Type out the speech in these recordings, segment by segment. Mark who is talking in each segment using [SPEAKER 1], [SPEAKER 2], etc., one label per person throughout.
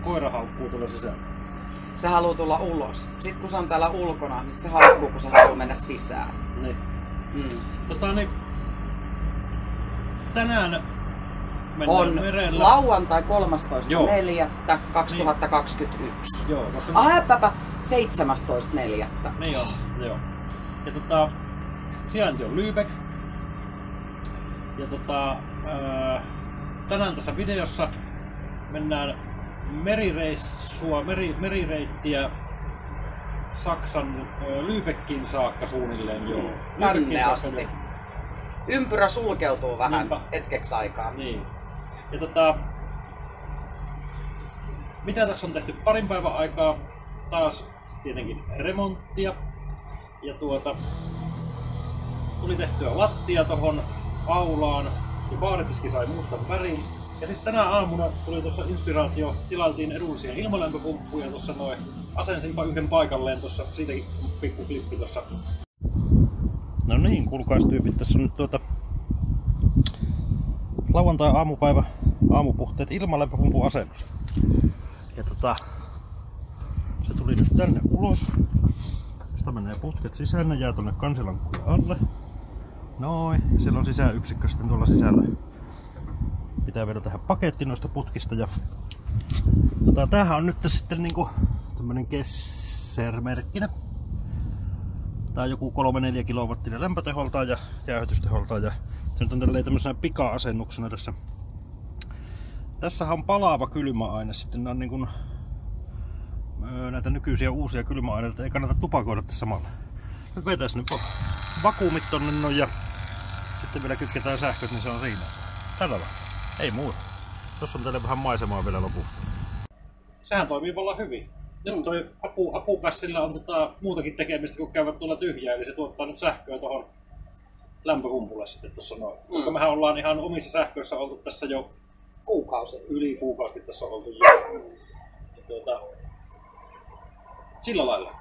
[SPEAKER 1] koira haukkuu tulla sisään.
[SPEAKER 2] Se haluaa tulla ulos. Sitten kun se on täällä ulkona, niin sit se haukkuu, kun se haluaa mennä sisään.
[SPEAKER 1] Niin. Niin, tänään mennään
[SPEAKER 2] on
[SPEAKER 1] merellä.
[SPEAKER 2] Lauantai 13.4.2021.
[SPEAKER 1] Joo.
[SPEAKER 2] 17.4.
[SPEAKER 1] Niin on, joo. Ja sijainti on Lübeck. Ja tänään tässä videossa mennään merireittiä Saksan Lübeckin saakka suunnilleen joo.
[SPEAKER 2] Tänne asti. Ympyrä sulkeutuu vähän hetkeksi aikaa.
[SPEAKER 1] Niin. Ja mitä tässä on tehty parin päivän aikaa? Taas tietenkin remonttia. Ja tuli tehtyä lattia tohon aulaan. Ja baaritiski sai mustan värin. Ja sitten tänä aamuna tuli tuossa inspiraatio, tilailtiin edullisia ilmalämpöpumppuja tuossa noin. Asensinpa yhden paikalleen tuossa, siitäkin pikku klippi tuossa. No niin, kuulkaistyypit, tässä on nyt lauantai-aamupäivä, aamupuhteet ilmalämpöpumpun asennus. Ja se tuli nyt tänne ulos. Sitä menee putket sisään, ne jää tonne kansilankkujen alle. Noin, ja siellä on sisäyksikkö sitten tuolla sisällä. Pitää vielä tehdä paketti noista putkista. Ja tämähän on nyt sitten niinku tämmönen Kesser-merkkinen. Tää on joku 3-4 kilowattinen lämpöteholtaan ja jäähytysteholtaan. Ja se nyt on tämmöisenä pika-asennuksena tässä. Tässähän on palaava kylmäaine. Sitten on niinku näitä nykyisiä uusia kylmäaineita. Ei kannata tupakoida tässä samalla. Nyt vetäis ne vakuumit tonne noin ja sitten vielä kytketään sähköt, niin se on siinä. Tällä lailla. Ei muuta. Tuossa on teille vähän maisemaa vielä lopusta. Sehän toimii vallan hyvin. Nyt toi apupässillä on muutakin tekemistä kuin käydä tuolla tyhjää, eli se tuottaa nyt sähköä tuohon lämpöpumpulle sitten tuossa noin. Koska mehän ollaan ihan omissa sähköissä oltu tässä jo yli kuukausi tässä on oltu jo. Ja sillä lailla.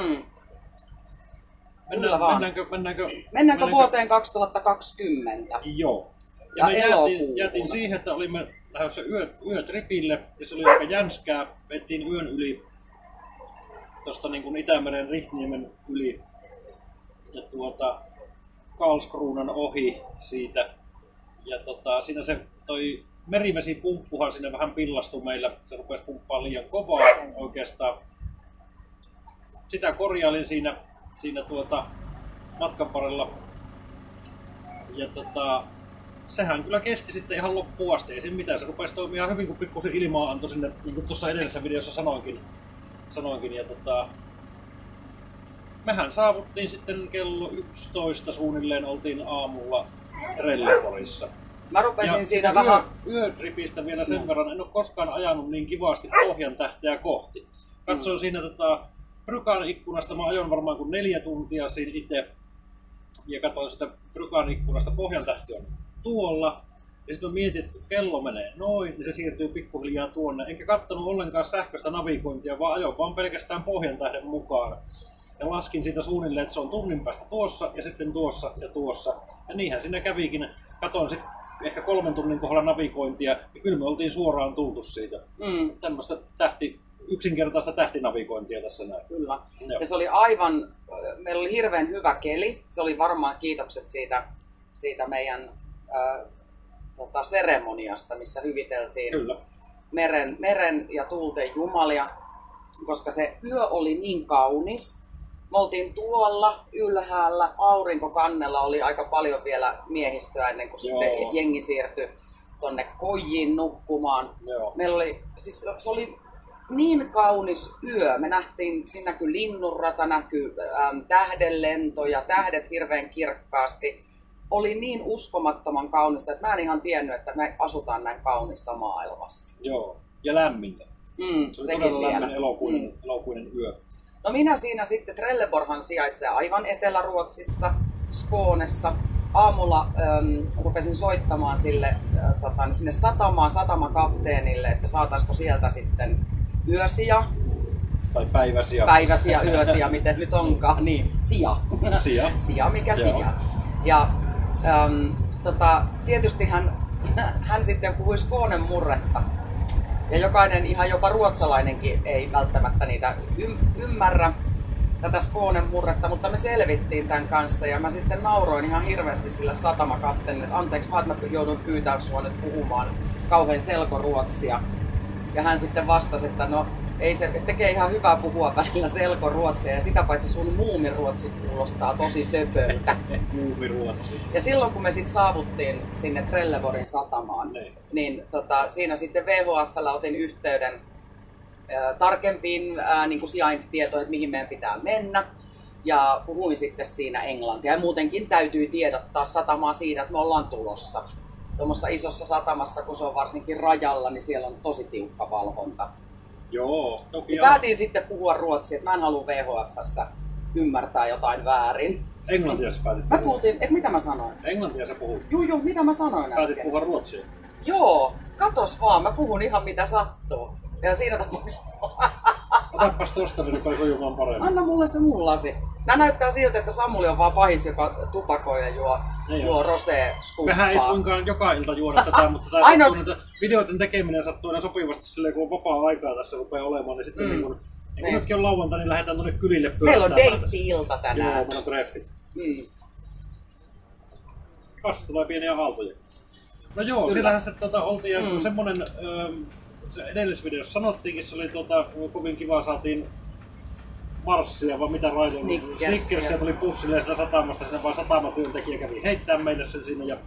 [SPEAKER 2] Mennäänkö vuoteen 2020?
[SPEAKER 1] Joo. Ja me jätin siihen, että olimme lähdössä yötripille ja se oli aika jänskää. Vettiin yön yli tuosta niin kuin Itämeren Rihtniemen yli ja Karlskronan ohi siitä. Ja siinä se toi merivesipumppuhan sinne vähän pillastui meillä. Se rupesi pumppaamaan liian kovaa oikeastaan. Sitä korjailin siinä matkan varrella. Ja sehän kyllä kesti sitten ihan loppuun asti. Ei siinä mitään. Se rupesi toimia hyvin, kun pikkusen ilmaa antoi sinne, niin kuin tuossa edellisessä videossa sanoinkin. Ja mehän saavuttiin sitten kello 11 suunnilleen, oltiin aamulla Trelleborgissa.
[SPEAKER 2] Mä rupesin siinä vähän
[SPEAKER 1] yötripistä vielä sen verran. En ole koskaan ajanut niin kivasti Pohjantähteä kohti. Katsoin siinä Bryggan ikkunasta, mä ajoin varmaan kuin 4 tuntia siinä itse. Ja katsoin sitä Bryggan ikkunasta, Pohjantähti on tuolla. Ja sitten mä mietin, että kun kello menee noin, niin se siirtyy pikkuhiljaa tuonne. Enkä katsonut ollenkaan sähköistä navigointia, vaan ajoin vaan pelkästään Pohjantähden mukaan. Ja laskin siitä suunnilleen, että se on tunnin päästä tuossa ja sitten tuossa ja tuossa. Ja niinhän siinä kävikin. Katoin sitten ehkä 3 tunnin kohdalla navigointia ja kyllä me oltiin suoraan tultu siitä. Tämmöistä yksinkertaista tähtinavigointia tässä näin.
[SPEAKER 2] Kyllä. Joo. Ja se oli aivan, meillä oli hirveän hyvä keli. Se oli varmaan kiitokset siitä meidän seremoniasta, missä hyviteltiin meren ja tuulten jumalia, koska se yö oli niin kaunis. Me oltiin tuolla ylhäällä, aurinkokannella oli aika paljon vielä miehistöä ennen kuin sitten jengi siirtyi tonne kojiin nukkumaan. Meillä oli, siis se oli niin kaunis yö. Me nähtiin, siinä näkyi linnunrata, näkyi tähdenlentoja, tähdet hirveän kirkkaasti. Oli niin uskomattoman kaunista, että mä en ihan tiennyt, että me asutaan näin kaunissa maailmassa.
[SPEAKER 1] Joo, ja lämmintä. Se oli todella lämmin elokuinen yö.
[SPEAKER 2] No minä siinä sitten, Trelleborghan sijaitsee aivan Etelä-Ruotsissa, Skånessa. Aamulla rupesin soittamaan sinne satamakapteenille, että saataisiko sieltä sitten yösiä.
[SPEAKER 1] Tai päiväsiä.
[SPEAKER 2] Päiväsiä, yösiä, miten nyt onkaan. Niin, sija. Sija, mikä sija. Ja tietysti hän sitten puhui Skånen murretta. Ja jokainen, ihan jopa ruotsalainenkin, ei välttämättä niitä ymmärrä tätä Skånen murretta, mutta me selvittiin tämän kanssa ja mä sitten nauroin ihan hirveästi sillä satamakapteenille, että anteeksi vaan, että mä joudun pyytämään sua nyt puhumaan kauhean selkoruotsia. Ja hän sitten vastasi, että no ei se tekee ihan hyvää puhua välillä selkoruotsia ja sitä paitsi sun muumiruotsi kuulostaa tosi söpöltä.
[SPEAKER 1] Muumiruotsi.
[SPEAKER 2] Ja silloin kun me sitten saavuttiin sinne Trelleborgin satamaan, niin siinä sitten VHF:llä otin yhteyden tarkempiin niin kuin sijaintitietoihin, että mihin meidän pitää mennä. Ja puhuin sitten siinä englantia. Ja muutenkin täytyy tiedottaa satamaa siitä, että me ollaan tulossa. Tuommoisessa isossa satamassa, kun se on varsinkin rajalla, niin siellä on tosi tiukka valvonta.
[SPEAKER 1] Joo, toki
[SPEAKER 2] ja päätin sitten puhua ruotsia, että mä en halua VHF:ssä ymmärtää jotain väärin.
[SPEAKER 1] Englantia sä päätit
[SPEAKER 2] puhua? Mä puhutin, mitä mä sanoin?
[SPEAKER 1] Englantia sä puhut.
[SPEAKER 2] Joo, mitä mä sanoin äsken?
[SPEAKER 1] Päätit puhua ruotsia.
[SPEAKER 2] Joo, katos vaan, mä puhun ihan mitä sattuu. Ja siinä tapauksessa...
[SPEAKER 1] Otapas tosta, niin rupeaa sujumaan paremmin.
[SPEAKER 2] Anna mulle se mun lasi. Nää näyttää siltä, että Samuli on vaan pahis, joka tupakoi ja juo rosé-skumppaa.
[SPEAKER 1] Mehän ei suinkaan joka ilta juoda tätä, mutta videoiden tekeminen sattuu aina sopivasti silleen, kun on vapaa-aikaa tässä rupeaa olemaan, niin sitten niin kun nytkin on lauantai, niin lähdetään tuonne kylille pyörättämään.
[SPEAKER 2] Meillä on deitti-ilta tänään.
[SPEAKER 1] Joo, meillä on treffit. Kas tulee pieniä aaltoja. No joo, sillähän sitten oltiin semmonen... Se edellisessä videossa sanottiinkin, se oli kovin kiva, saatiin marssia, vai mitä raidolla. Snickersia tuli pussille ja sitä satamasta, siinä vaan satamatyöntekijä kävi heittää meille sen sinne. Ja,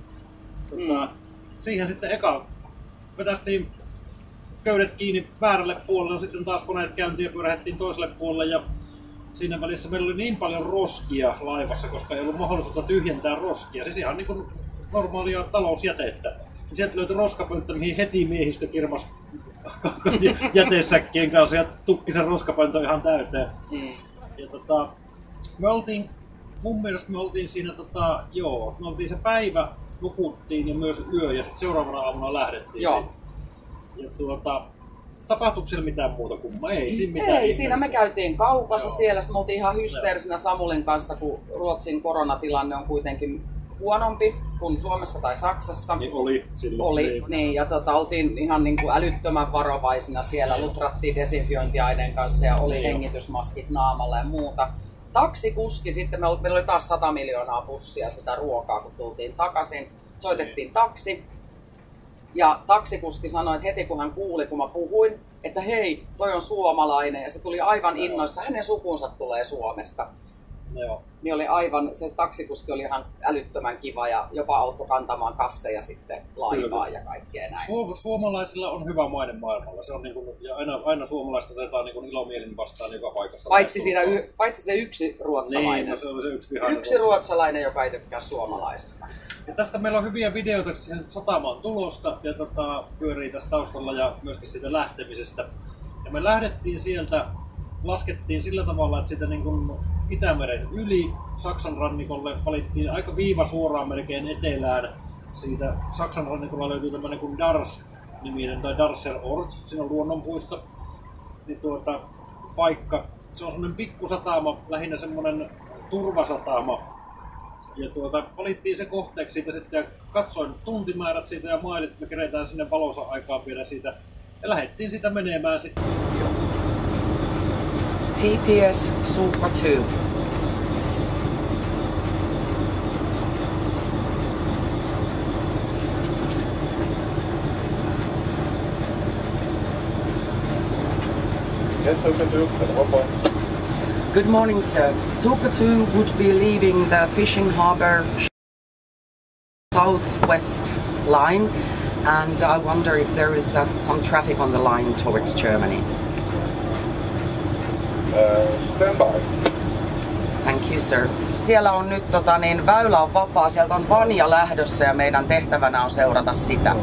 [SPEAKER 1] siihen sitten eka vetästiin köydet kiinni väärälle puolelle, no sitten taas koneet käyntiin ja pyörähettiin toiselle puolelle. Ja siinä välissä meillä oli niin paljon roskia laivassa, koska ei ollut mahdollisuutta tyhjentää roskia. Siis ihan niin kuin normaalia talousjätettä. Sieltä löytyi roskapönttö, mihin heti miehistö kirmas jätesäkkien kanssa ja tukki sen roskapöntön ihan täyteen. Ja me oltiin, mun mielestä me oltiin siinä, me oltiin se päivä, nukuttiin ja myös yö ja sitten seuraavana aamuna lähdettiin.
[SPEAKER 2] Joo.
[SPEAKER 1] Ja tapahtuiko siellä mitään muuta kummaa?
[SPEAKER 2] Ei, siinä me käytiin kaupassa siellä, sitten me oltiin ihan hysteerisinä Samulin kanssa, kun Ruotsin koronatilanne on kuitenkin huonompi kuin Suomessa tai Saksassa.
[SPEAKER 1] Niin oli silloin.
[SPEAKER 2] Niin, ja oltiin ihan niin kuin älyttömän varovaisina siellä, lutrattiin desinfiointiaineen kanssa ja oli hengitysmaskit naamalla ja muuta. Taksikuski sitten, meillä oli taas 100 miljoonaa pussia sitä ruokaa, kun tultiin takaisin. Soitettiin taksi ja taksikuski sanoi, että heti kun hän kuuli, kun mä puhuin, että hei, toi on suomalainen ja se tuli aivan innoissa, hänen sukunsa tulee Suomesta.
[SPEAKER 1] Joo.
[SPEAKER 2] Niin oli aivan, se taksikuski oli ihan älyttömän kiva ja jopa auttoi kantamaan kasseja sitten laivaan ja kaikkea näin.
[SPEAKER 1] Suomalaisilla on hyvä maine maailmalla. Se on niin kuin, ja aina suomalaiset otetaan niin kuin ilomielin vastaan joka paikassa.
[SPEAKER 2] Paitsi se yksi ruotsalainen.
[SPEAKER 1] Niin, no se oli se
[SPEAKER 2] yksi ruotsalainen, joka ei tykkää suomalaisesta.
[SPEAKER 1] Ja tästä meillä on hyviä videoita siihen satamaan tulosta ja pyörii tässä taustalla ja myöskin siitä lähtemisestä. Ja me lähdettiin sieltä, laskettiin sillä tavalla, että siitä niin kuin Itämeren yli Saksan rannikolle valittiin aika viiva suoraan melkein etelään. Siitä Saksan rannikolla löytyy tämmöinen kuin Dars-niminen tai Darser Ort, siinä on luonnonpuisto. Niin paikka, se on semmoinen pikkusatama, lähinnä semmoinen turvasatama. Ja valittiin se kohteeksi siitä sitten ja katsoin tuntimäärät siitä ja mailit, että me keretään sinne valossa aikaa vielä siitä. Ja lähdettiin sitä menemään sitten.
[SPEAKER 2] TPS Suukka 2. Good morning, sir. Suukka 2 would be leaving the fishing harbor southwest line, and I wonder if there is some traffic on the line towards Germany.
[SPEAKER 3] Stand by.
[SPEAKER 2] Thank you, sir. Siellä on nyt väylä on vapaa, sieltä on Vanja lähdössä ja meidän tehtävänä on seurata sitä.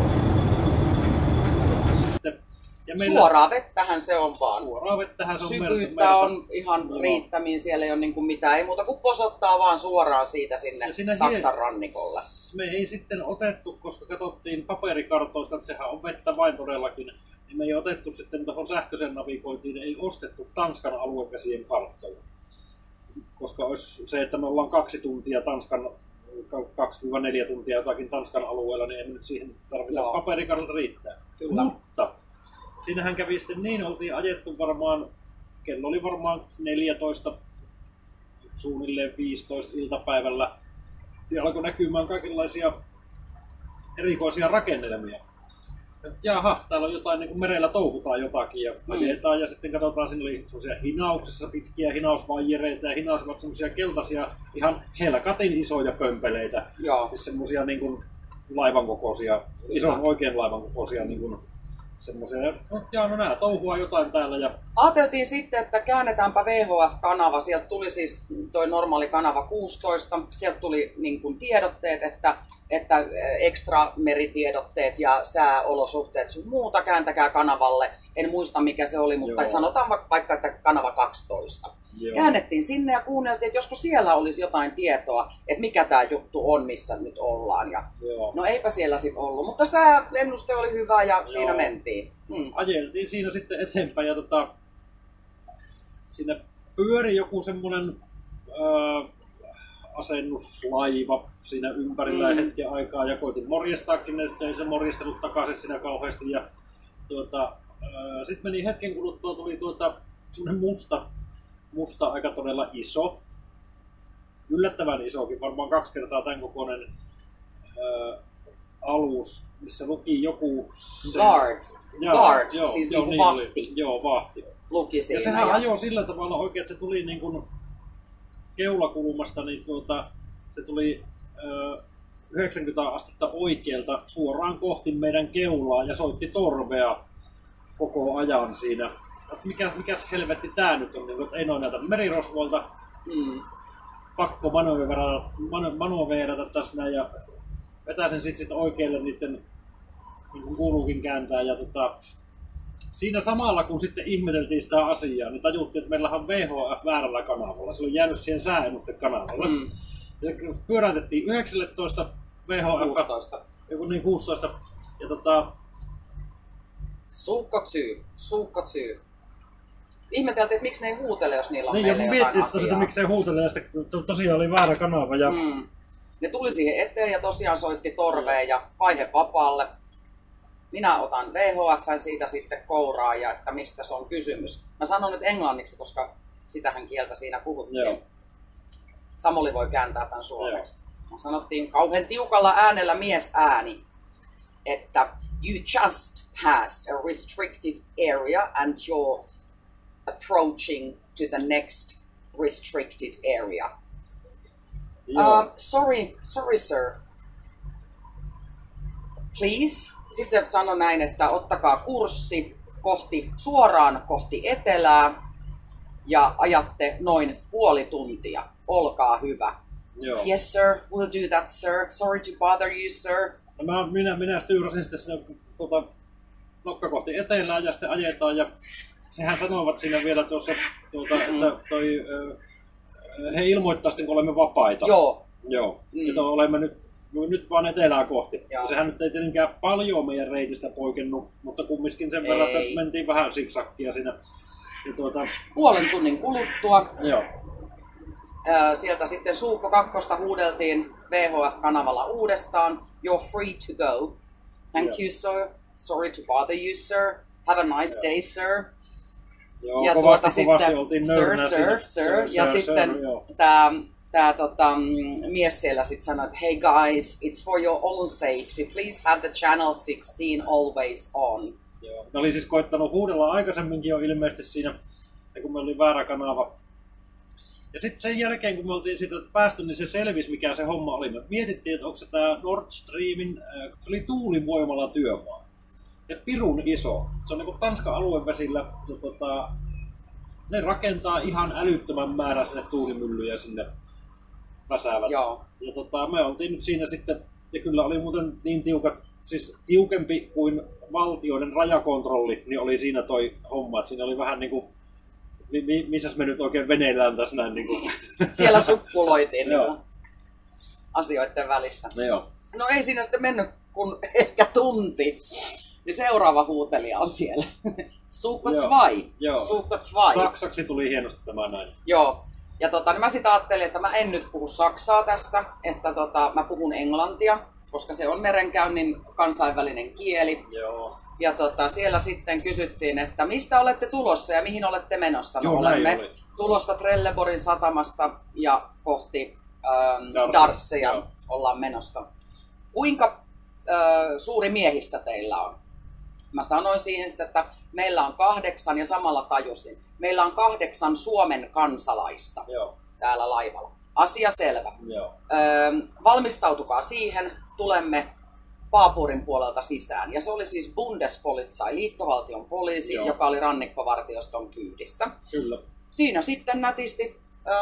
[SPEAKER 2] Suoraa vettähän se on vaan.
[SPEAKER 1] Suoraa vettähän se on.
[SPEAKER 2] Syvyyttä on ihan riittämiin, siellä ei ole niin kuin mitään, ei muuta kuin posottaa vaan suoraan siitä sinne Saksan rannikolle.
[SPEAKER 1] Me ei sitten otettu, koska katsottiin paperikartoista, että sehän on vettä vain todellakin, niin me ei otettu sitten tuohon sähköisen navigointiin, ei ostettu Tanskan aluevesien karttoja. Koska olisi se, että me ollaan 2 tuntia Tanskan, 2-4 tuntia jotakin Tanskan alueella, niin ei nyt siihen tarvita paperikartat riittää.
[SPEAKER 2] Kyllä.
[SPEAKER 1] Mutta siinähän kävi sitten niin, oltiin ajettu varmaan, kello oli varmaan 14, suunnilleen 15 iltapäivällä. Ja alkoi näkymään kaikenlaisia erikoisia rakennelmia. Jaha, täällä on jotain, niin kuin merellä touhutaan jotakin ja ajetaan ja sitten katsotaan, siinä oli semmoisia hinauksessa pitkiä hinausvaijereita ja hinausivat semmoisia keltaisia ihan helkatin isoja pömpeleitä.
[SPEAKER 2] Joo.
[SPEAKER 1] Siis semmoisia niin kuin laivan kokoisia, ison oikein laivan kokoisia niin kuin semmoisia. No nää touhua jotain täällä ja...
[SPEAKER 2] Ajateltiin sitten, että käännetäänpä VHF-kanava. Sieltä tuli siis toi normaali kanava 16. Sieltä tuli niin kuin tiedotteet, että ekstra meritiedotteet ja sääolosuhteet sun muuta. Kääntäkää kanavalle. En muista mikä se oli, mutta sanotaan vaikka, että kanava 12. Joo. Käännettiin sinne ja kuunneltiin, että josko siellä olisi jotain tietoa, että mikä tämä juttu on, missä nyt ollaan. Ja no eipä siellä sitten ollut, mutta sääennuste oli hyvä ja siinä mentiin.
[SPEAKER 1] Ajeltiin siinä sitten eteenpäin ja siinä pyöri joku semmoinen asennuslaiva siinä ympärillä hetken aikaa ja koitin morjestaakin ne, sitten ei se morjestanut takaisin siinä kauheasti ja sitten meni hetken kuluttua, tuli semmoinen musta aika todella iso, yllättävän isokin, varmaan 2 kertaa tämän kokoinen alus, missä luki joku...
[SPEAKER 2] Guard, siis
[SPEAKER 1] joo,
[SPEAKER 2] niin vahti.
[SPEAKER 1] Joo, vahti.
[SPEAKER 2] Luki siinä.
[SPEAKER 1] Ja sehän ajoi sillä tavalla oikein, että se tuli niin kuin keulakulmasta, niin se tuli 90 astetta oikealta suoraan kohti meidän keulaa ja soitti torvea koko ajan siinä. Mikäs helvetti tää nyt on, niin, että ei noin näitä merirosvoilta. Pakko manöverata tässä näin ja vetää sen sitten oikealle niiden, niin kuin kuuluukin kääntää. Ja siinä samalla kun sitten ihmeteltiin sitä asiaa, niin tajuttiin, että meillä on VHF väärällä kanavalla. Se oli jäänyt siihen sääennustekanavalle. Ja pyöräytettiin 19 VHF.
[SPEAKER 2] 16.
[SPEAKER 1] Joku niin 16. Ja
[SPEAKER 2] Suukkotyy. Ihmeteltiin, että miksi ne ei huutele, jos niillä on
[SPEAKER 1] niin,
[SPEAKER 2] meille jotain asiaa.
[SPEAKER 1] Että miksi ei huutele, ja sitten tosiaan oli väärä kanava. Ja...
[SPEAKER 2] Ne tuli siihen eteen ja tosiaan soitti torveen ja vaihe vapaalle. Minä otan VHF:n siitä sitten kouraa ja että mistä se on kysymys. Mä sanon nyt englanniksi, koska sitähän kieltä siinä puhuttiin. Joo. Samuli voi kääntää tämän suomeksi. Mä sanottiin kauhean tiukalla äänellä miesääni, että you just passed a restricted area and you're approaching to the next restricted area. Sorry sir. Please. Sitten se sanoi näin, että ottakaa kurssi suoraan kohti etelää ja ajatte noin puoli tuntia. Olkaa hyvä.
[SPEAKER 1] Joo.
[SPEAKER 2] Yes sir, we'll do that sir. Sorry to bother you sir.
[SPEAKER 1] Minä styyrasin sitten sinne nokka kohti etelää ja sitten ajetaan ja hehän sanoivat siinä vielä tuossa, että he ilmoittaa sitten, kun olemme vapaita.
[SPEAKER 2] Joo.
[SPEAKER 1] Että olemme nyt vaan etelää kohti. Ja sehän nyt ei tietenkään paljon meidän reitistä poikennut, mutta kumminkin sen verran, että mentiin vähän siksakkia siinä. Ja
[SPEAKER 2] puolen tunnin kuluttua.
[SPEAKER 1] Joo.
[SPEAKER 2] Sieltä sitten Suukko 2 huudeltiin VHF-kanavalla uudestaan. You're free to go. Thank you sir. Sorry to bother you sir. Have a nice day sir.
[SPEAKER 1] Joo, ja kovasti oltiin nöyränä
[SPEAKER 2] sir. Ja sitten tämä mies siellä sitten sanoi, että hey guys, it's for your own safety. Please have the channel 16 always on.
[SPEAKER 1] Joo. Ne oli siis koittanut huudella aikaisemminkin jo ilmeisesti siinä, kun meillä oli väärä kanava. Ja sitten sen jälkeen, kun me oltiin siitä päästy, niin se selvisi, mikä se homma oli. Me mietittiin, että onko se tämä Nord Streamin, se oli tuulivoimalla työmaa. Ja pirun iso. Se on niin kuin Tanskan aluevesillä. Ja ne rakentaa ihan älyttömän määrän sinne tuulimyllyjä sinne väsäävät.
[SPEAKER 2] Joo.
[SPEAKER 1] Ja me oltiin nyt siinä sitten, ja kyllä oli muuten niin tiukat, siis tiukempi kuin valtioiden rajakontrolli, niin oli siinä toi homma. Että siinä oli vähän niin kuin, missäs me nyt oikein veneillään tässä näin niin kuin.
[SPEAKER 2] Siellä suppuloitiin asioiden välissä. No ei siinä sitten mennyt kuin ehkä tunti. Ja seuraava huutelija on siellä. Suukko 2.
[SPEAKER 1] Saksaksi tuli hienosti tämä näin.
[SPEAKER 2] Joo. Ja niin mä sitten ajattelin, että mä en nyt puhu saksaa tässä, että mä puhun englantia, koska se on merenkäynnin kansainvälinen kieli.
[SPEAKER 1] Joo.
[SPEAKER 2] Ja siellä sitten kysyttiin, että mistä olette tulossa ja mihin olette menossa.
[SPEAKER 1] Joo,
[SPEAKER 2] olemme tulossa Trelleborgin satamasta ja kohti Darcia ollaan menossa. Kuinka suuri miehistä teillä on? Mä sanoin siihen sitten, että meillä on 8 ja samalla tajusin. Meillä on 8 Suomen kansalaista täällä laivalla. Asia selvä. Valmistautukaa siihen, tulemme Paapurin puolelta sisään. Ja se oli siis Bundespolizei, liittovaltion poliisi, joka oli rannikkovartioston kyydissä.
[SPEAKER 1] Kyllä.
[SPEAKER 2] Siinä sitten nätisti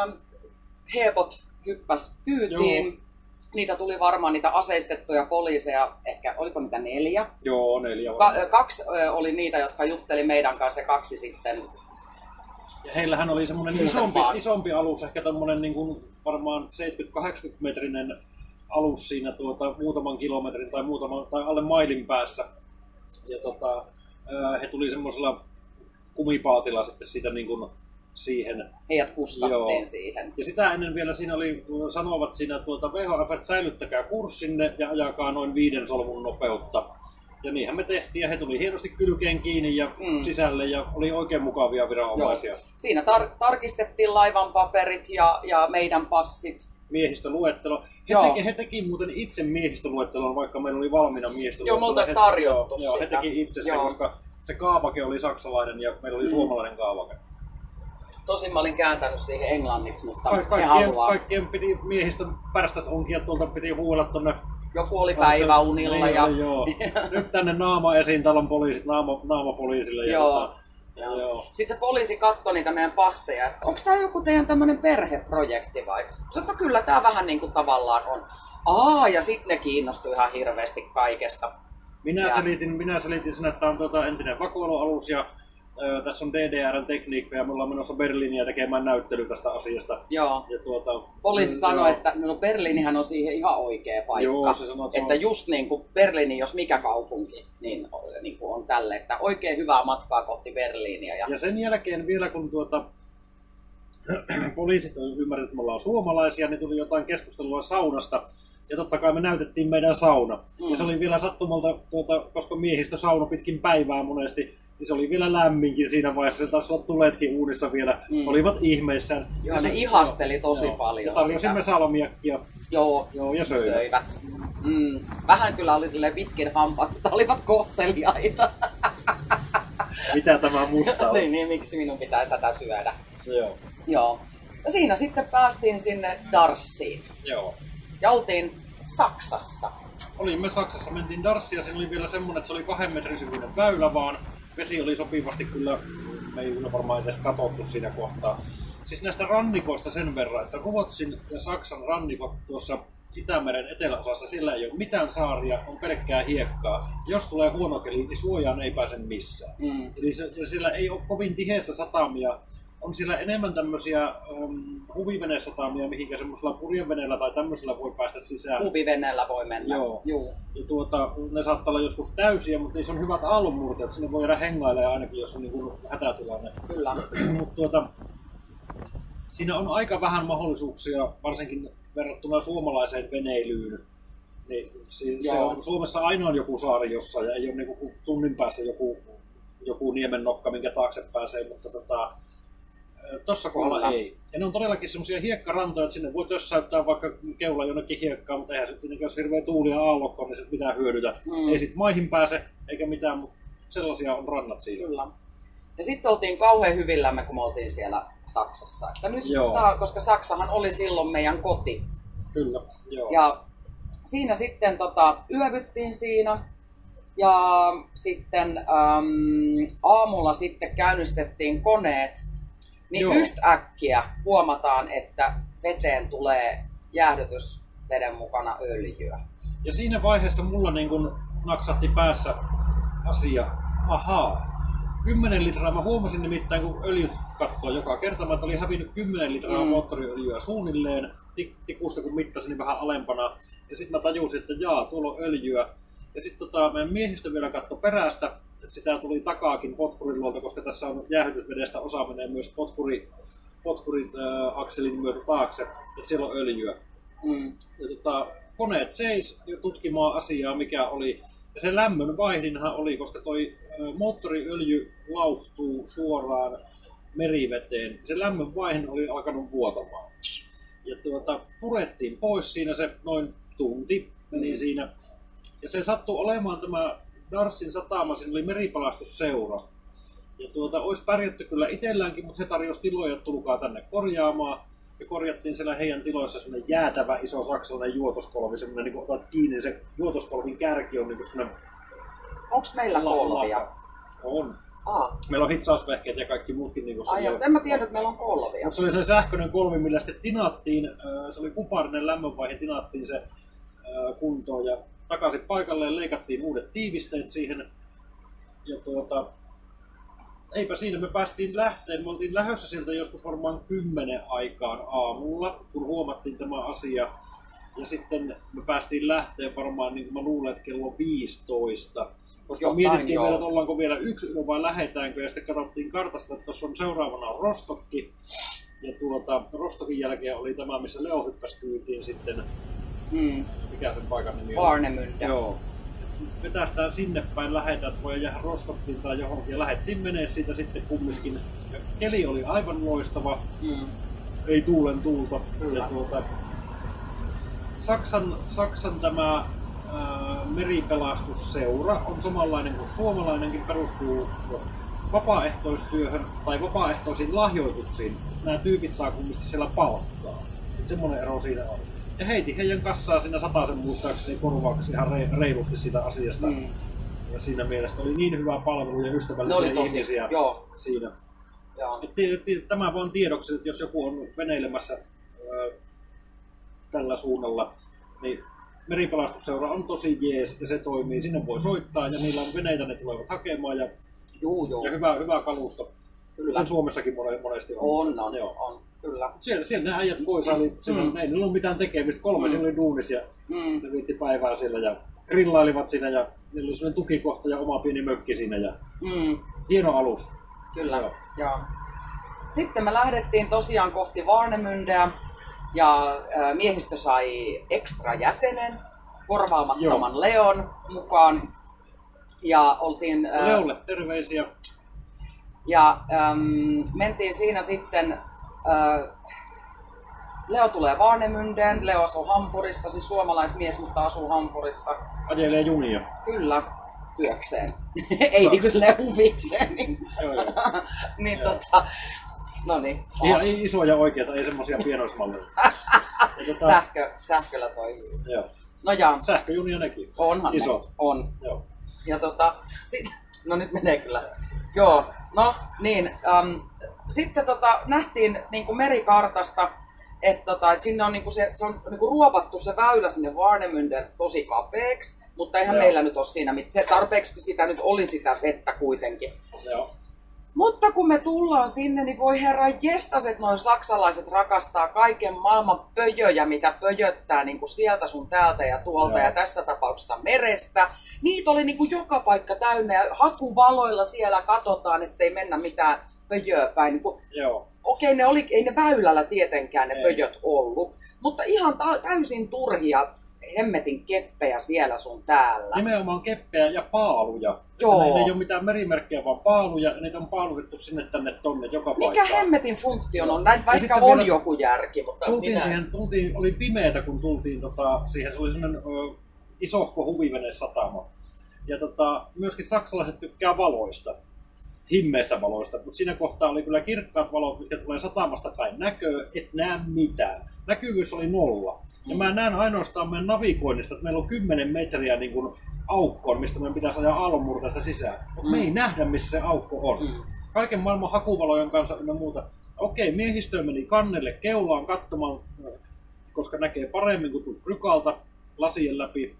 [SPEAKER 2] hepot hyppäs kyytiin. Niitä tuli varmaan niitä aseistettuja poliiseja, ehkä oliko niitä 4?
[SPEAKER 1] Joo, 4.
[SPEAKER 2] 2 oli niitä, jotka jutteli meidän kanssa ja 2 sitten.
[SPEAKER 1] Ja heillähän oli semmoinen isompi alus, ehkä tommonen niin kuin varmaan 70-80 metrinen alus siinä muutaman kilometrin tai alle mailin päässä. Ja he tuli semmoisella kumipaatilla sitten siitä niin kuin siihen.
[SPEAKER 2] Heidät kuskattiin siihen.
[SPEAKER 1] Ja sitä ennen vielä siinä sanovat siinä VHF, että säilyttäkää kurssinne ja ajakaa noin 5 solmun nopeutta. Ja niinhän me tehtiin ja he tuli hienosti kylkeen kiinni ja sisälle ja oli oikein mukavia viranomaisia.
[SPEAKER 2] Siinä tarkistettiin laivan paperit ja meidän passit.
[SPEAKER 1] Miehistöluettelo. He teki muuten itse miehistöluettelon, vaikka meillä oli valmiina miehistöluettelo.
[SPEAKER 2] Joo, me oltaisiin tarjottu sitä.
[SPEAKER 1] He teki itse sen, koska se kaavake oli saksalainen ja meillä oli suomalainen kaavake.
[SPEAKER 2] Tosin mä olin kääntänyt siihen englanniksi, mutta
[SPEAKER 1] kaikkien piti miehistön pärstät onkia, tuolta piti huuella tonne.
[SPEAKER 2] Joku oli päiväunilla.
[SPEAKER 1] Nyt tänne naama esiin, täällä on poliisit naamapoliisille.
[SPEAKER 2] Sitten se poliisi katsoi niitä meidän passeja, että onko tämä joku teidän tämmöinen perheprojekti vai? Sanoin, että kyllä tämä vähän niin kuin tavallaan on. Ja sitten ne kiinnostui ihan hirveästi kaikesta.
[SPEAKER 1] Minä selitin sen, että on entinen vakoilualus ja tässä on DDR:n tekniikka ja me ollaan menossa Berliiniä tekemään näyttely tästä asiasta.
[SPEAKER 2] Joo. Ja poliisi sanoi, että Berliinihän on siihen ihan oikea paikka.
[SPEAKER 1] Joo, se sanoo,
[SPEAKER 2] että just niin kuin Berliini, jos mikä kaupunki, niin kuin on tälle, että oikein hyvää matkaa kohti Berliiniä.
[SPEAKER 1] Ja sen jälkeen vielä kun poliisit ymmärsivät, että me ollaan suomalaisia, niin tuli jotain keskustelua saunasta. Ja totta kai me näytettiin meidän sauna. Ja se oli vielä sattumalta, koska miehistö sauna pitkin päivää monesti, niin se oli vielä lämminkin siinä vaiheessa. Se taisi olla tuletkin uunissa vielä. Olivat ihmeissään.
[SPEAKER 2] Joo, ne ihasteli tosi paljon.
[SPEAKER 1] Ja tarjosimme salmiakkia.
[SPEAKER 2] Joo, ja söivät. Vähän kyllä oli silleen pitkin hampaat, mutta olivat kohteliaita.
[SPEAKER 1] Mitä tämä musta on?
[SPEAKER 2] niin, miksi minun pitää tätä syödä?
[SPEAKER 1] Joo.
[SPEAKER 2] Ja siinä sitten päästiin sinne Darciin.
[SPEAKER 1] Joo.
[SPEAKER 2] Ja oltiin Saksassa.
[SPEAKER 1] Olimme Saksassa, mentiin Darcia ja siinä oli vielä semmoinen, että se oli 2 metrin syvyinen väylä vaan. Vesi oli sopivasti kyllä, me ei kyllä varmaan edes katsottu siinä kohtaa. Siis näistä rannikoista sen verran, että Ruotsin ja Saksan rannikot tuossa Itämeren eteläosassa, siellä ei ole mitään saaria, on pelkkää hiekkaa. Jos tulee huono keli, niin suojaan ei pääse missään. Eli siellä ei ole kovin tiheässä satamia. On siellä enemmän tämmöisiä huvivenesatamia, mihinkä semmoisella purjeveneellä tai tämmöisellä voi päästä sisään.
[SPEAKER 2] Huviveneellä voi mennä.
[SPEAKER 1] Joo. Ja ne saattaa olla joskus täysiä, mutta niissä on hyvät aallonmurteet, sinne voi jäädä hengailemaan ainakin, jos on niin kuin hätätilanne.
[SPEAKER 2] Kyllä.
[SPEAKER 1] Mutta siinä on aika vähän mahdollisuuksia, varsinkin verrattuna suomalaiseen veneilyyn. Niin se on Suomessa ainoa joku saari jossain ja ei ole niin kuin tunnin päässä joku niemennokka, minkä taakse pääsee, mutta tossa kohdalla ei. Ja ne on todellakin semmoisia hiekkarantoja, että sinne voi tössäyttää vaikka keula jonnekin hiekkaan, mutta eihän sitten jos hirveä tuuli ja aallokko, niin sitten mitään hyödytä. Ei sitten maihin pääse eikä mitään, mutta sellaisia on rannat siinä.
[SPEAKER 2] Kyllä. Ja sitten oltiin kauhean hyvillämme, kun me oltiin siellä Saksassa. Että nyt koska Saksahan oli silloin meidän koti.
[SPEAKER 1] Kyllä, joo.
[SPEAKER 2] Ja siinä sitten yövyttiin siinä. Ja sitten aamulla sitten käynnistettiin koneet. Niin yhtäkkiä huomataan, että veteen tulee jäähdytysveden mukana öljyä.
[SPEAKER 1] Ja siinä vaiheessa mulla niin kun naksahti päässä asia, 10 litraa. Mä huomasin nimittäin, kun öljyt kattoo joka kerta, että oli hävinnyt 10 litraa moottoriöljyä suunnilleen, tikusta kun mittasin niin vähän alempana. Ja sitten mä tajusin, että tuolla on öljyä. Ja sitten meidän miehistö vielä katsoi perästä, että sitä tuli takaakin potkurin luolta, koska tässä on jäähdytysvedestä osa menee myös potkurit-akselin myötä taakse, että siellä on öljyä. Ja koneet seis tutkimaan asiaa, mikä oli.
[SPEAKER 3] Ja se lämmön vaihdinhan oli, koska toi moottoriöljy lauhtuu suoraan meriveteen. Se lämmön vaihdin oli alkanut vuotamaan. Ja purettiin pois siinä se noin tunti meni siinä. Ja se sattui olemaan tämä Darsin satama, siinä oli meripelastuseura. Ja olisi pärjätty kyllä itselläänkin, mutta he tarjosi tiloja, että tulkaa tänne korjaamaan. Ja korjattiin siellä heidän tiloissa semmoinen jäätävä iso saksalainen juotoskolvi, semmoinen niin kuin otat kiinni, se juotoskolvin kärki on niin kuin semmoinen...
[SPEAKER 2] Onks meillä kolvia?
[SPEAKER 3] On. Meillä on hitsausvehkeet ja kaikki muutkin. Niin
[SPEAKER 2] en mä tiedä, että meillä on kolvia.
[SPEAKER 3] Mutta se oli se sähköinen kolvi, millä sitten tinaattiin, se oli kuparinen lämmönvaihe, tinaattiin se kuntoon ja takaisin paikalleen, leikattiin uudet tiivisteet siihen. Ja eipä siinä, me päästiin lähteen. Me oltiin lähdössä sieltä joskus varmaan 10 aikaan aamulla, kun huomattiin tämä asia. Ja sitten me päästiin lähteen varmaan, niin kuin mä luulen, että kello 15. Koska mietittiin vielä, että ollaanko vielä yksi yö vai lähdetäänkö. Ja sitten katsottiin kartasta, että tuossa on seuraavana on Rostokki. Ja Rostokin jälkeen oli tämä, missä Leo hyppäsi kyytiin sitten. Mikä sen paikan nimi on?
[SPEAKER 2] Warnemünde.
[SPEAKER 3] Joo. Vetästään sinne päin, lähetään, että voi jäädä Rostokkiin tai johonkin. Ja lähdettiin menee siitä sitten kumminkin. Ja keli oli aivan loistava. Ei tuulen tuulta. Ja Saksan tämä meripelastusseura on samanlainen kuin suomalainenkin, perustuu vapaaehtoistyöhön tai vapaaehtoisiin lahjoituksiin. Nämä tyypit saa kumminkin siellä palkkaa. Semmoinen ero siinä on. Ja heitin heidän kassaa siinä 100 muistaakseni korvaaksi ihan reilusti sitä asiasta. Ja siinä mielessä oli niin hyvä palvelu ja ystävällisiä ihmisiä siinä. Tämä vaan tiedoksi, että jos joku on veneilemässä tällä suunnalla, niin meripelastuseura on tosi jees ja se toimii. Sinne voi soittaa ja niillä on veneitä, ne tulevat hakemaan ja hyvä kalusto. Kyllä. Suomessakin monesti on.
[SPEAKER 2] On. Kyllä.
[SPEAKER 3] Siellä nämä äijät koisaili, ei niillä ole mitään tekemistä. 3 siellä oli duunis ja ne viitti päivää siellä ja grillailivat siinä ja niillä oli sellainen tukikohta ja oma pieni mökki siinä. Ja hieno alus.
[SPEAKER 2] Kyllä. Joo. Sitten me lähdettiin tosiaan kohti Warnemündeä ja miehistö sai ekstra jäsenen, korvaamattoman Leon mukaan. Ja oltiin...
[SPEAKER 3] Leolle terveisiä.
[SPEAKER 2] Ja mentiin siinä sitten... Leo tulee Warnemündeen, Leo asuu Hampurissa, siis suomalaismies, mutta asuu Hampurissa.
[SPEAKER 3] Ajelee junia.
[SPEAKER 2] Kyllä, työkseen. Ei niin kuin silleen huvikseen. Niin noniin.
[SPEAKER 3] Ihan isoja oikeita, ei semmosia pienoismalleja.
[SPEAKER 2] Sähköllä toimii.
[SPEAKER 3] Joo.
[SPEAKER 2] No ja.
[SPEAKER 3] Sähköjunia nekin.
[SPEAKER 2] Onhan
[SPEAKER 3] isot.
[SPEAKER 2] Ne. On.
[SPEAKER 3] Joo.
[SPEAKER 2] Ja no nyt menee kyllä. Joo, no niin. Sitten nähtiin niin kuin merikartasta, että sinne on, niin kuin se on niin kuin ruopattu se väylä sinne Warnemünden tosi kapeaksi, mutta eihän meillä nyt ole siinä se tarpeeksi, sitä nyt oli sitä vettä kuitenkin.
[SPEAKER 3] Joo.
[SPEAKER 2] Mutta kun me tullaan sinne, niin voi herra jestaset, noin saksalaiset rakastaa kaiken maailman pöjöjä, mitä pöjöttää niin kuin sieltä sun täältä ja tuolta ja tässä tapauksessa merestä. Niitä oli niin kuin joka paikka täynnä ja hakuvaloilla siellä katsotaan, ettei mennä mitään pöjöä päin. Niin okei, ei ne väylällä tietenkään ne pöjöt ollut, mutta ihan täysin turhia hemmetin keppejä siellä sun täällä.
[SPEAKER 3] Nimenomaan keppejä ja paaluja. Joo. Ei ole mitään merimerkkejä, vaan paaluja, ja niitä on paalutettu sinne tänne tonne joka paikkaan.
[SPEAKER 2] Mikä hemmetin funktio on? Näin vaikka on vielä joku järki, mutta
[SPEAKER 3] oli pimeätä, kun tultiin siihen. Se oli sellainen isohko huvivenesatama. Ja myöskin saksalaiset tykkää valoista. Himmeistä valoista, mutta siinä kohtaa oli kyllä kirkkaat valot, mitkä tulee satamasta päin näköä, et näe mitään. Näkyvyys oli 0. Ja mä näen ainoastaan meidän navigoinnista, että meillä on 10 metriä niin kuin aukkoon, mistä meidän pitäisi ajaa aallonmurtaista sisään. Mutta me ei nähdä, missä se aukko on. Kaiken maailman hakuvalojen kanssa ja muuta. Okei, miehistöön meni kannelle keulaan katsomaan, koska näkee paremmin kuin rykalta lasien läpi.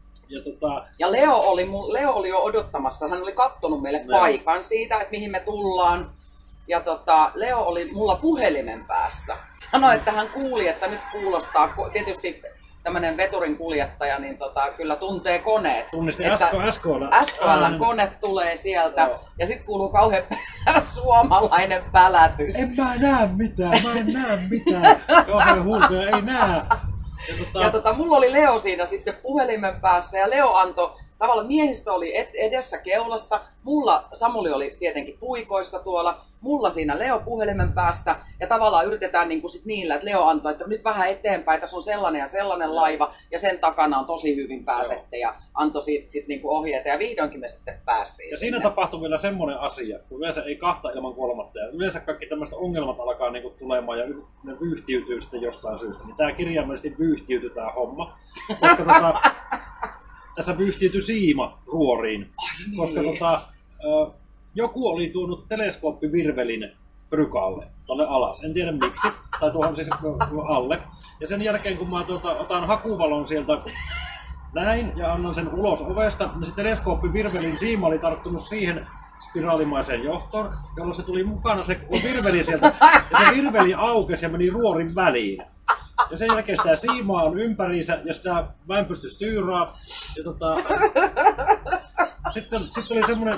[SPEAKER 2] Ja Leo oli jo odottamassa, hän oli kattonut meille paikan siitä, että mihin me tullaan. Ja Leo oli mulla puhelimen päässä. Sanoi, että hän kuuli, että nyt kuulostaa, tietysti tämmöinen veturin kuljettaja, niin kyllä tuntee koneet.
[SPEAKER 3] Tunnisti
[SPEAKER 2] SKL:n kone tulee sieltä. Joo. Ja sitten kuuluu kauhean suomalainen pälätys.
[SPEAKER 3] En mä näe mitään. Kauhean huutoja, ei näe.
[SPEAKER 2] Ja mulla oli Leo siinä sitten puhelimen päässä ja Leo antoi tavallaan miehistö oli edessä keulassa, mulla Samuli oli tietenkin puikoissa tuolla, mulla siinä Leo puhelimen päässä, ja tavallaan yritetään niin kuin sit niillä, että Leo antoi, että nyt vähän eteenpäin, tässä on sellainen ja sellainen laiva, ja sen takana on tosi hyvin pääsette, ja antoi sit niin kuin ohjeita, ja vihdoinkin me sitten päästiin
[SPEAKER 3] ja
[SPEAKER 2] sinne.
[SPEAKER 3] siinä tapahtui vielä semmoinen asia, kun yleensä ei kahta ilman kolmatta, ja yleensä kaikki tämmöiset ongelmat alkaa niin kuin tulemaan, ja ne vyyhtiytyy sitten jostain syystä, niin tämä kirjaimellisesti vyyhtiytyi tämä homma, koska tässä vyyhtiytyi siima ruoriin, koska joku oli tuonut teleskooppivirvelin prykalle tuonne alas, en tiedä miksi, tai tuohon siis alle. Ja sen jälkeen kun mä otan hakuvalon sieltä näin ja annan sen ulos ovesta, niin se teleskooppivirvelin siima oli tarttunut siihen spiraalimaiseen johtoon, jolloin se tuli mukana se virveli sieltä, ja se virveli aukesi ja meni ruorin väliin. Ja sen jälkeen sitä siimaa on ympäriinsä ja sitä mä en pysty styyraa. Ja sitten oli semmonen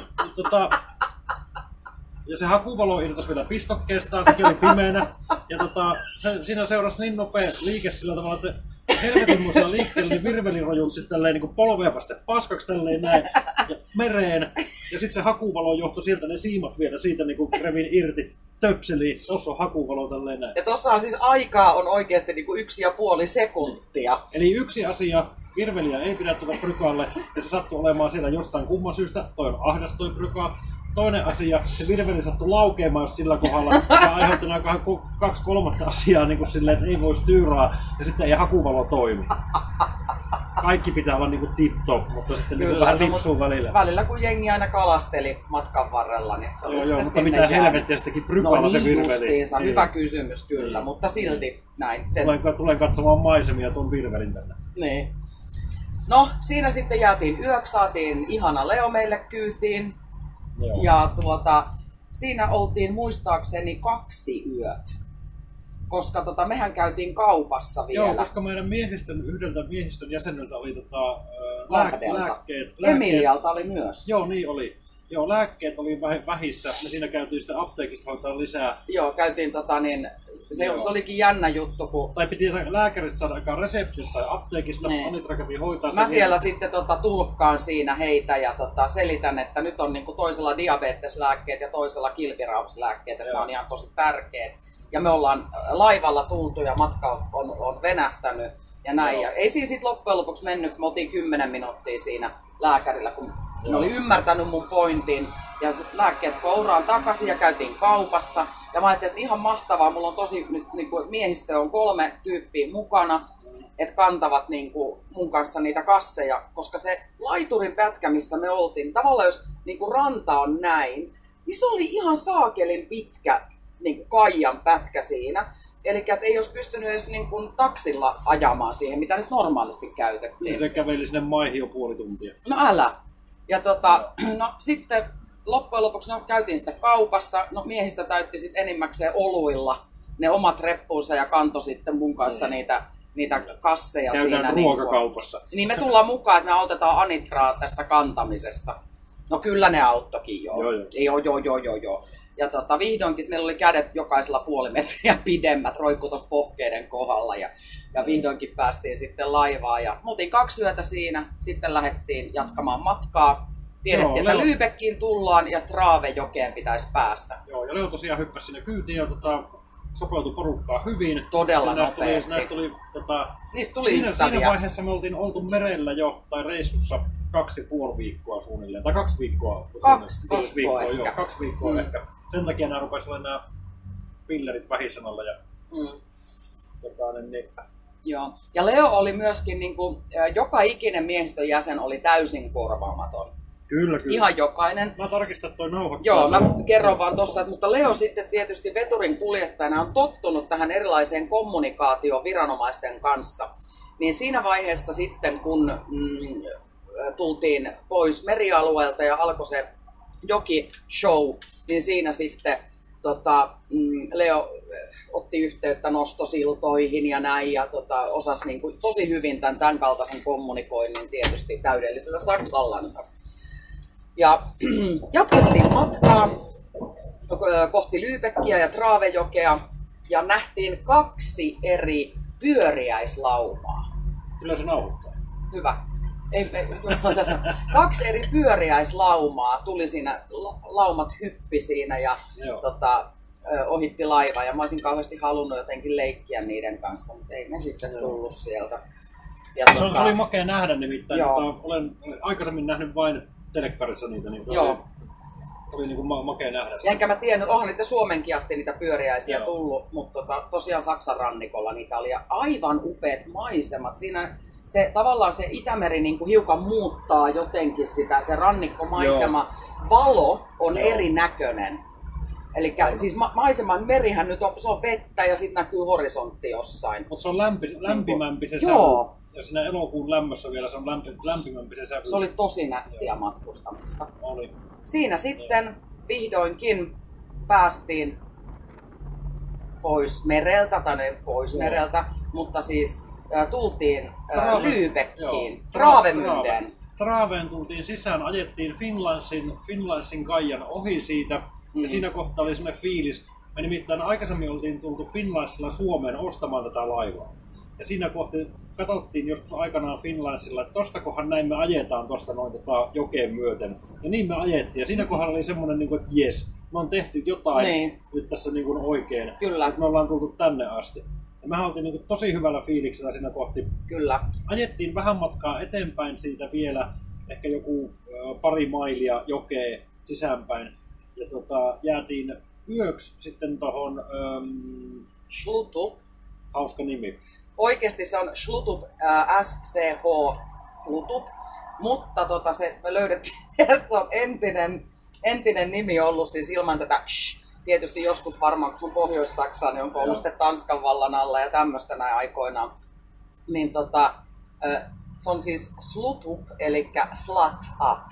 [SPEAKER 3] ja se hakuvalo irtosi vielä pistokkeestaan, sekin oli pimeänä. Ja siinä seurasi niin nopea liike sillä tavalla, että helvetinmuisella liikkeellä niin virvelirojut sitten tälleen niin polvea vasten paskaksi tälleen näin ja mereen. Ja sitten se hakuvalo johtoi sieltä ne siimat vielä siitä niin kuin revin irti. Töpseli, tossa on hakuvalo tälleen näin.
[SPEAKER 2] Ja tossahan siis aikaa on oikeasti niin kuin 1,5 sekuntia.
[SPEAKER 3] Eli yksi asia, virveliä ei pidä tulla prykalle, ja se sattuu olemaan siellä jostain kumman syystä, toi on ahdas toi pryka. Toinen asia, se virveli sattuu laukeamaan just sillä kohdalla, ja aiheutti nämä 2/3 asiaa niin kuin silleen, että ei voi styyraa, ja sitten ei hakuvalo toimi. Kaikki pitää olla niinku tip-top, mutta sitten
[SPEAKER 2] Kyllä,
[SPEAKER 3] niinku vähän lipsuu välillä.
[SPEAKER 2] Välillä kun jengi aina kalasteli matkan varrella, niin se oli
[SPEAKER 3] Joo,
[SPEAKER 2] sitten
[SPEAKER 3] mutta
[SPEAKER 2] sinne
[SPEAKER 3] mitä
[SPEAKER 2] jäänyt.
[SPEAKER 3] helvettiä se teki prykalla se virveli.
[SPEAKER 2] Justiinsa,
[SPEAKER 3] Niin.
[SPEAKER 2] hyvä kysymys kyllä, mutta silti näin.
[SPEAKER 3] Tulen katsomaan maisemia tuon virvelin tänne.
[SPEAKER 2] Niin. No, siinä sitten jäätiin yöksi, saatiin ihana Leo meille kyytiin.
[SPEAKER 3] Joo.
[SPEAKER 2] Ja siinä oltiin muistaakseni 2 yötä. Koska mehän käytiin kaupassa vielä.
[SPEAKER 3] Joo, koska meidän yhdeltä miehistön jäseneltä oli
[SPEAKER 2] Kahdelta.
[SPEAKER 3] lääkkeet.
[SPEAKER 2] Emilialta oli myös.
[SPEAKER 3] Joo, niin oli. Joo, lääkkeet oli vähissä, ja siinä käytiin sitten apteekista hoitaa lisää.
[SPEAKER 2] Joo, käytiin se olikin jännä juttu, kun
[SPEAKER 3] Tai piti lääkäristä saada aikaan reseptit, sai apteekista,
[SPEAKER 2] Niin.
[SPEAKER 3] Anitra kävi hoitaa
[SPEAKER 2] mä
[SPEAKER 3] sen.
[SPEAKER 2] siellä sitten tulkkaan siinä heitä ja selitän, että nyt on niinku toisella diabeteslääkkeet ja toisella kilpirauhaslääkkeet, että
[SPEAKER 3] Joo.
[SPEAKER 2] nämä on ihan tosi tärkeät. Ja me ollaan laivalla tultu ja matka on venähtänyt ja näin.
[SPEAKER 3] Joo.
[SPEAKER 2] Ja ei siinä sitten loppujen lopuksi mennyt, me oltiin 10 minuuttia siinä lääkärillä, kun ne
[SPEAKER 3] Joo.
[SPEAKER 2] oli ymmärtänyt mun pointin. Ja lääkkeet kouraan takaisin ja käytiin kaupassa. Ja mä ajattelin, että ihan mahtavaa, mulla on tosi, niinku, miehistö on 3 tyyppiä mukana, että kantavat niinku, mun kanssa niitä kasseja. Koska se laiturin pätkä, missä me oltiin, tavallaan jos niinku, ranta on näin, niin se oli ihan saakelin pitkä niinku, kaijan pätkä siinä. Eli ei olisi pystynyt edes niinku, taksilla ajamaan siihen, mitä nyt normaalisti käytettiin.
[SPEAKER 3] Se käveli sinne maihin jo puoli tuntia.
[SPEAKER 2] No älä. Ja no sitten loppujen lopuksi käytiin sitten kaupassa. No miehistä täytti sitten enimmäkseen oluilla ne omat reppuunsa ja kantoi sitten mun kanssa niitä kasseja
[SPEAKER 3] Käydään
[SPEAKER 2] siinä.
[SPEAKER 3] ruokakaupassa.
[SPEAKER 2] Niin me tullaan mukaan, että me autetaan Anitraa tässä kantamisessa. No kyllä ne auttokin joo. Joo. Ja vihdoinkin meillä oli kädet jokaisella puoli metriä pidemmät, roikku tuossa pohkeiden kohdalla. Ja vihdoinkin päästiin sitten laivaan. Ja me oltiin 2 yötä siinä, sitten lähdettiin jatkamaan matkaa. Tiedettiin, että Lübeckiin tullaan ja Traavejokeen pitäisi päästä.
[SPEAKER 3] Joo, ja Leo tosiaan hyppäsi sinne kyytiin ja sopeutui porukkaan hyvin.
[SPEAKER 2] Todella
[SPEAKER 3] Näistä
[SPEAKER 2] nopeasti.
[SPEAKER 3] Niistä
[SPEAKER 2] tuli ystäviä.
[SPEAKER 3] Siinä vaiheessa me oltiin oltu merellä jo, tai reissussa 2,5 viikkoa suunnilleen, tai 2 viikkoa.
[SPEAKER 2] 2 viikkoa ehkä.
[SPEAKER 3] Joo, 2 viikkoa ehkä. Sen takia nämä rupesi olemaan nämä pillerit vähisanalla. Ja, niin.
[SPEAKER 2] Joo. Ja Leo oli myöskin, joka ikinen miehistön jäsen oli täysin korvaamaton.
[SPEAKER 3] Kyllä.
[SPEAKER 2] Ihan jokainen.
[SPEAKER 3] Mä tarkistan toi nauhoittaa.
[SPEAKER 2] Joo, mä kerron vaan tossa, että mutta Leo sitten tietysti veturin kuljettajana on tottunut tähän erilaiseen kommunikaatioon viranomaisten kanssa. Niin siinä vaiheessa sitten, kun tultiin pois merialueelta ja alkoi se jokishow, niin siinä sitten Leo otti yhteyttä nostosiltoihin ja näin ja osasi niin kuin tosi hyvin tämän kaltaisen kommunikoinnin tietysti täydellisellä saksallansa. Ja jatkettiin matkaa kohti Lübeckiä ja Traavejokea ja nähtiin 2 eri pyöriäislaumaa.
[SPEAKER 3] Kyllä se nauhoittaa.
[SPEAKER 2] Hyvä. Tässä 2 eri pyöriäislaumaa tuli siinä, laumat hyppi siinä ja ohitti laiva. Ja mä olisin kauheasti halunnut jotenkin leikkiä niiden kanssa, mutta ei ne sitten tullut sieltä. Ja
[SPEAKER 3] se oli makea nähdä nimittäin, mutta olen aikaisemmin nähnyt vain telekkarissa niitä, niin oli niin kuin makea nähdä.
[SPEAKER 2] Enkä mä tiennyt, onhan niitä Suomenkin asti niitä pyöriäisiä tullut, mutta tosiaan Saksan rannikolla niitä oli aivan upeat maisemat. Siinä tavallaan se Itämeri niin kuin hiukan muuttaa jotenkin sitä, se rannikkomaisema. Valo on erinäköinen. Eli siis maiseman merihän nyt on, se on vettä ja sitten näkyy horisontti jossain.
[SPEAKER 3] Mutta se on lämpimämpi se sävy. Ja siinä elokuun lämmössä vielä se on lämpimämpi se sävy.
[SPEAKER 2] Se oli tosi nättiä matkustamista.
[SPEAKER 3] Oli.
[SPEAKER 2] Siinä sitten vihdoinkin päästiin pois mereltä, mereltä, mutta siis tultiin Lübeckiin, Travemünden.
[SPEAKER 3] Traveen tultiin sisään, ajettiin Finlandsin kaijan ohi siitä. Ja siinä kohtaa oli semmoinen fiilis. Me nimittäin aikaisemmin oltiin tultu Finlandsilla Suomeen ostamaan tätä laivaa. Ja siinä kohtaa katsottiin joskus aikanaan Finlandsilla, että tostakohan näin me ajetaan tosta noin jokeen myöten. Ja niin me ajettiin. Ja siinä kohdalla oli semmoinen, että jes, me on tehty jotain nyt tässä oikein.
[SPEAKER 2] Kyllä.
[SPEAKER 3] Että me ollaan tultu tänne asti. Ja mehän oltiin tosi hyvällä fiiliksellä siinä kohti.
[SPEAKER 2] Kyllä.
[SPEAKER 3] Ajettiin vähän matkaa eteenpäin siitä vielä, ehkä joku 2 mailia jokeen sisäänpäin. Ja jäätiin yöksi sitten tohon
[SPEAKER 2] Schlutup.
[SPEAKER 3] Hauska nimi.
[SPEAKER 2] Oikeasti se on Schlutup, SCH Schlutup, mutta me löydettiin, että se on entinen nimi ollut siis ilman tätä tietysti joskus varmaan, kun sun Pohjois-Saksa, niin on ollut sitten Tanskan vallan alla ja tämmöistä näin aikoinaan. Niin se on siis Schlutup, eli slut up.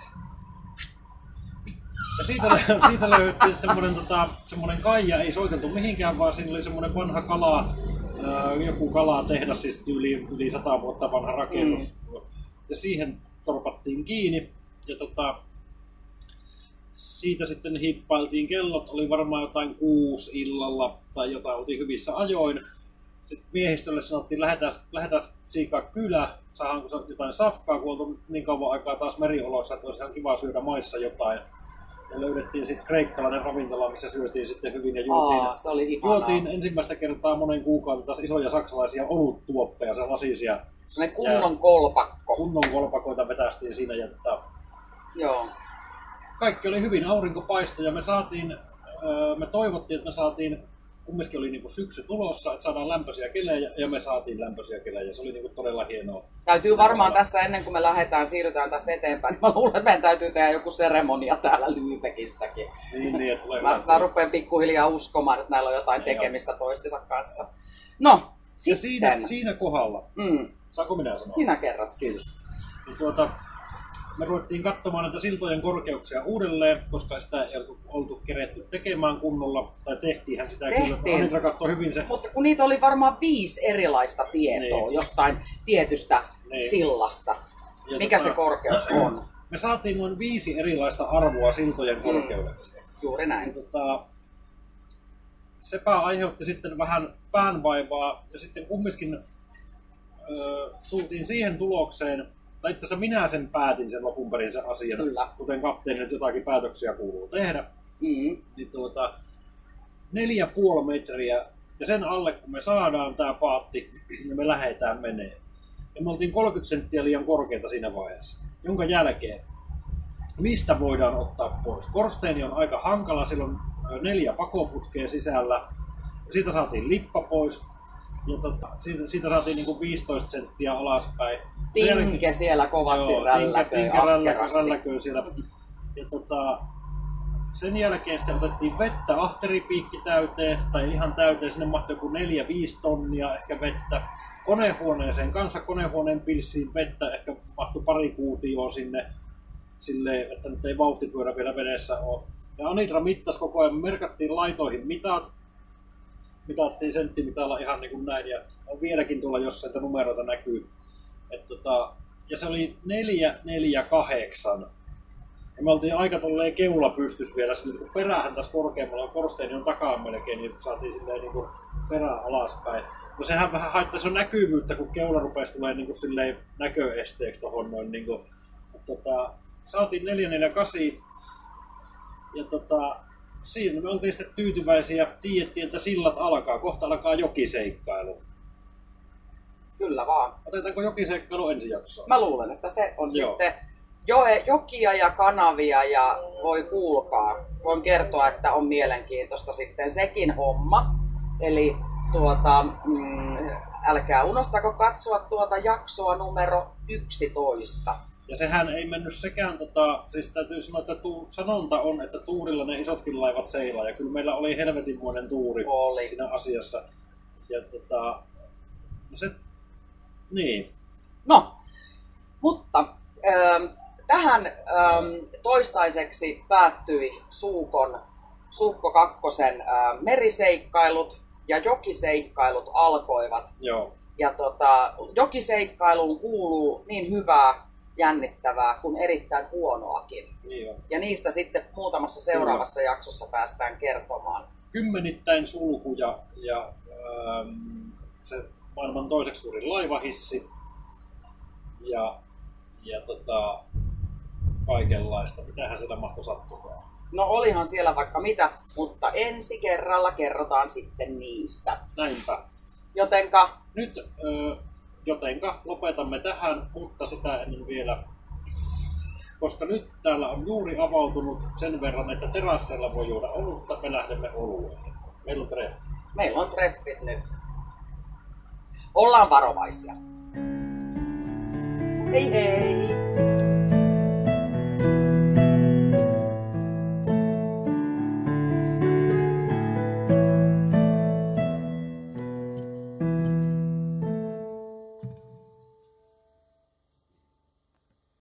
[SPEAKER 3] Ja siitä löydettiin semmoinen kaija, ei soiteltu mihinkään, vaan siinä oli semmoinen vanha joku kalatehdas, siis yli 100 vuotta vanha rakennus. Ja siihen torpattiin kiinni. Ja siitä sitten hippailtiin, kellot oli varmaan jotain 6 illalla tai jotain, oltiin hyvissä ajoin. Sitten miehistölle sanottiin, lähdetään tsiikaa kylä, saadaanko jotain safkaa, kun oltu niin kauan aikaa taas merioloissa, että olisi ihan kiva syödä maissa jotain. Ja löydettiin sitten kreikkalainen ravintola, missä syötiin sitten hyvin ja juotiin ensimmäistä kertaa monen kuukauden taas isoja saksalaisia oluttuoppeja, se lasisia.
[SPEAKER 2] Sellainen kunnon kolpakko.
[SPEAKER 3] Kunnon kolpakoita vetästiin siinä ja
[SPEAKER 2] Joo.
[SPEAKER 3] Kaikki oli hyvin, aurinko paistoi ja me toivottiin, että me saatiin, kumminkin oli niinku syksy tulossa, että saadaan lämpöisiä kelejä ja me saatiin lämpöisiä kelejä. Se oli niinku todella hienoa.
[SPEAKER 2] Täytyy varmaan tässä ennen kuin me siirrytään tästä eteenpäin, niin mä luulen, että meidän täytyy tehdä joku seremonia täällä Lübecissäkin.
[SPEAKER 3] Niin, että tulee
[SPEAKER 2] mä rupean pikkuhiljaa uskomaan, että näillä on jotain tekemistä toistensa kanssa. No, sitten.
[SPEAKER 3] Ja siinä kohdalla. Saanko minä sanoa?
[SPEAKER 2] Sinä kerrot.
[SPEAKER 3] Kiitos. Me ruvettiin katsomaan näitä siltojen korkeuksia uudelleen, koska sitä ei oltu keretty tekemään kunnolla, tai tehtiinhän sitä kyllä. Anitra katsoi hyvin se.
[SPEAKER 2] Mutta kun niitä oli varmaan 5 erilaista tietoa jostain tietystä sillasta. Ja mikä se korkeus on?
[SPEAKER 3] Me saatiin noin 5 erilaista arvoa siltojen korkeudeksi.
[SPEAKER 2] Juuri näin.
[SPEAKER 3] Sepä aiheutti sitten vähän päänvaivaa, ja sitten kumminkin tultiin siihen tulokseen, tai itse asiassa minä sen päätin sen lopun perin sen asian, kuten kapteeni nyt jotakin päätöksiä kuuluu tehdä. Niin 4,5 metriä, ja sen alle kun me saadaan tää paatti, niin me lähdetään menee. Ja me oltiin 30 senttiä liian korkeita siinä vaiheessa, jonka jälkeen mistä voidaan ottaa pois. Korsteeni on aika hankala, sillä on 4 pakoputkea sisällä, siitä saatiin lippa pois. Ja siitä saatiin niinku 15 senttiä alaspäin.
[SPEAKER 2] Tinke siellä kovasti rälläköi
[SPEAKER 3] siellä. Ja sen jälkeen sitten otettiin vettä ahteripiikki täyteen, tai ihan täyteen, sinne mahtui joku 4-5 tonnia ehkä vettä. Konehuoneeseen kanssa, konehuoneen pilssiin vettä, ehkä mahtui 2 kuutioa sinne, silleen, että nyt ei vauhtipyörä vielä veneessä ole. Ja Anitra mittasi koko ajan, me merkattiin laitoihin mitat. Mitattiin senttimitalla ihan niin kuin näin, ja on vieläkin tuolla jossain, että numeroita näkyy. Ja se oli 448. Ja me oltiin aika tolleen keula pystys vielä, kun perähän tässä korkeammalla, korsteeni on takaa melkein, niin saatiin silleen niin kuin perä alaspäin. No sehän vähän haittaisi jo näkyvyyttä, kun keula rupesi tulee niin kuin silleen näköesteeksi tohon noin. Niin kuin, saatiin 448 ja siinä me oltiin sitten tyytyväisiä. Tiedettiin, että sillat alkaa. Kohta alkaa jokiseikkailu.
[SPEAKER 2] Kyllä vaan.
[SPEAKER 3] Otetaanko jokiseikkailu ensi jaksoon?
[SPEAKER 2] Mä luulen, että se on
[SPEAKER 3] Joo.
[SPEAKER 2] sitten jokia ja kanavia ja voi kuulkaa. Voin kertoa, että on mielenkiintoista sitten sekin homma. Eli älkää unohtako katsoa tuota jaksoa numero 11.
[SPEAKER 3] Ja sehän ei mennyt sekään, siis täytyy sanoa, että sanonta on, että tuurilla ne isotkin laivat seilaa. Ja kyllä meillä oli helvetinmoinen tuuri siinä asiassa. Ja no se, niin.
[SPEAKER 2] No, mutta tähän toistaiseksi päättyi Suukko kakkosen meriseikkailut ja jokiseikkailut alkoivat.
[SPEAKER 3] Joo.
[SPEAKER 2] Ja jokiseikkailuun kuuluu niin hyvää, jännittävää kuin erittäin huonoakin.
[SPEAKER 3] Niin on.
[SPEAKER 2] Ja niistä sitten muutamassa seuraavassa jaksossa päästään kertomaan.
[SPEAKER 3] Kymmenittäin sulkuja ja se maailman toiseksi suurin laivahissi ja kaikenlaista. Mitähän siellä mahtoi sattumaan?
[SPEAKER 2] No olihan siellä vaikka mitä, mutta ensi kerralla kerrotaan sitten niistä.
[SPEAKER 3] Näinpä. Jotenka lopetamme tähän, mutta sitä ennen vielä, koska nyt täällä on juuri avautunut sen verran, että terasseilla voi juoda olutta, me lähdemme olueen. Meillä on treffit.
[SPEAKER 2] Meillä on treffit nyt. Ollaan varovaisia. Hei hei!